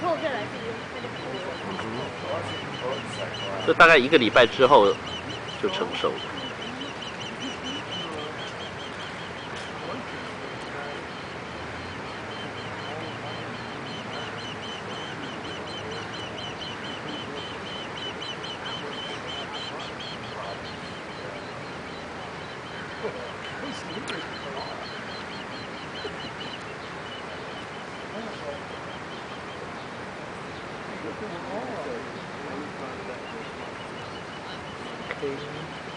后再来就大概1个礼拜之后就成熟了。 Okay.